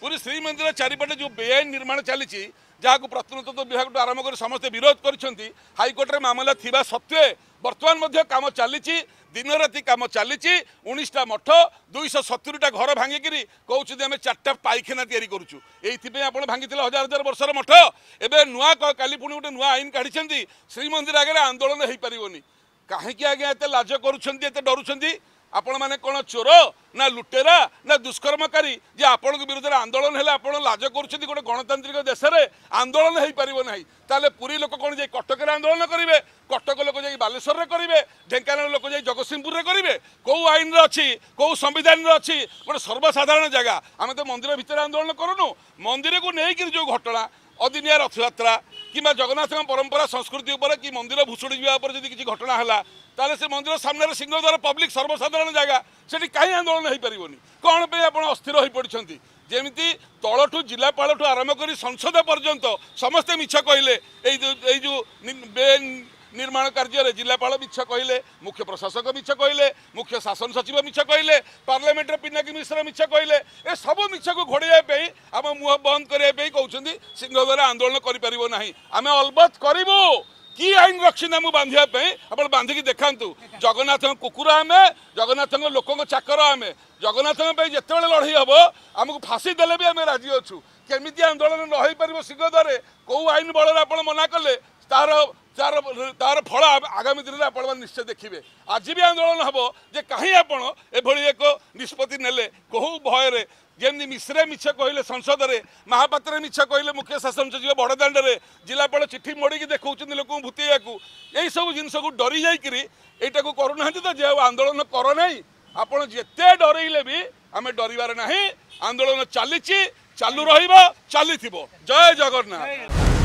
पुरी श्रीमंदिर चारिपटे जो बेआईन निर्माण चली जहाँ को प्रत्नतत्व विभाग आरंभ कर समस्ते विरोध कर हाइकोर्ट में मामला थिबा सत्वे बर्तमान काम चली दिन राति कम चली 19टा मठ 270टा घर भांगिक कौन आम 4टा पाइखाना तैयारी करुचु ये आप भांगी हजार हजार वर्षर मठ एवं नुआ काली पुणी गोटे नुआ आईन काढ़ी श्रीमंदिर आगे आंदोलन हो पारनि कहीं आज्ञा एत लाज कर डरुंच आपण मैंने कौन चोर ना लुटेरा ना दुष्कर्मकारी जे आपण विरुद्ध आंदोलन है आप लाज कर गोटे गणतांत्रिक देश में आंदोलन हो पारना ताले पुरी लोक कौन जाए कटक आंदोलन करेंगे कटक लोक जाए बालेश्वर में करेंगे ढेंकानाल लोक जाए जगतसिंहपुर में करेंगे कौ आईन अच्छी कौ संविधान अच्छी गोटे सर्वसाधारण जगह आम तो मंदिर भितर आंदोलन करूँ मंदिर को लेकिन जो घटना अदिनिया रथयात्रा कि जगन्नाथ परंपरा संस्कृति उपर कि मंदिर भुशुड़ी जावापर जब किसी घटना है ताले से मंदिर सामने सिंहद्वार पब्लिक सर्वसाधारण जगह से कहीं आंदोलन हो पारनि कौन पे आप अस्थिर हो पड़ती जमी तलठू जिलापालू आरंभ कर संसद पर्यंत समस्ते मिछ कहले जो निर्माण कार्य जिलापाल मिछ कहले मुख्य प्रशासक मिछ कहले मुख्य शासन सचिव मिछ कहले पार्लियामेंट पिनाकी मिश्र मिछ कहले ए सब मिछ को घोड़ाई आम मुह बंद करने कहते सिंहद्वार आंदोलन करें आम अलबत् करूँ कि आईन रक्षी नाम बांधापी आप बांधिकी देखा जगन्नाथ कुकुर आम जगन्नाथ लोक चाकर आम जगन्नाथ जिते लड़ई हम आमको फाँसी देले भी आम राजी अच्छू केमी आंदोलन न हो पार सिंहद्वार कौ आईन बल आप मना कले तार तार तार फल आगामी दिन में आप निश्चय देखिए आज भी आंदोलन हम जे कहीं आपड़ी एक निष्पत्ति नेले कहू भय जमी मिश्रे मिछ कहले संसद में महापात्र मिछ कहले मुख्य शासन सचिव बड़दाण्ड में जिलापाल चिठी मोड़ी देखा लोक भूतेया यही सब जिनस को डरी जाटा को करूना तो जे आंदोलन करना आपड़ जिते डरइले भी आम डरबार ना आंदोलन चली चालू रही चली जय जगन्नाथ।